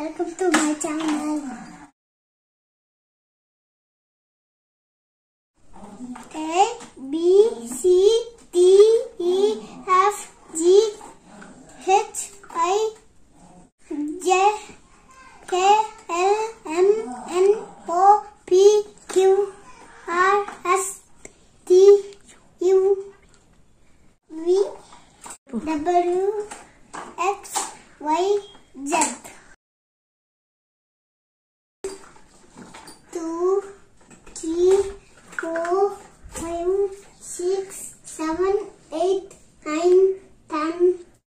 welcome to my channel. A, B, C, D, E, F, G, H, I, J, K, L, M, N, O, P, Q, R, S, T, U, V, W, X, Y, Z. 2, 3, 4, 5, 6, 7, 8, 9, 10.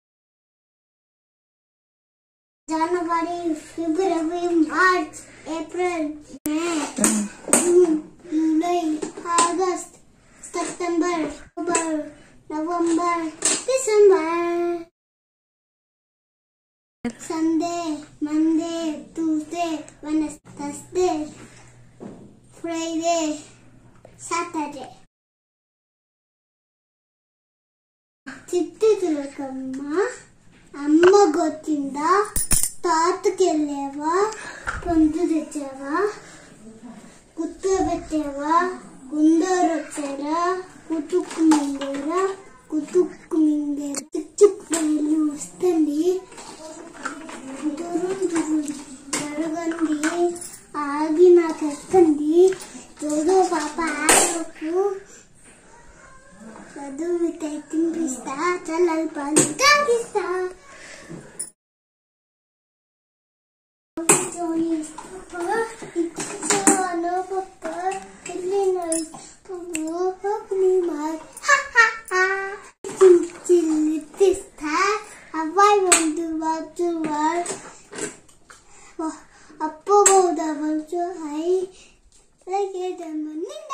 January, February, March, April, May, June, July, August, September, October, November, December. Sunday, Monday, Tuesday, Wednesday, Thursday, Friday, Saturday. చిట్టుతులకమ్మ అమ్మ గొచ్చిందా తాతకెళ్ళేవా పొందు తెచ్చావా కుత్తబెట్టావా గుండోరు వచ్చారా కుతుక్కు మింగేరా చుక్చుక్కు వెళ్ళి వస్తుంది జరగండి ఆగి నాకు ఎక్కండి చదువు పాప ఆడకు చదువు తినిపిస్తా చల్లలు పాలు తాగిస్తా అప్పు బౌద్ధ వంచు హై లగే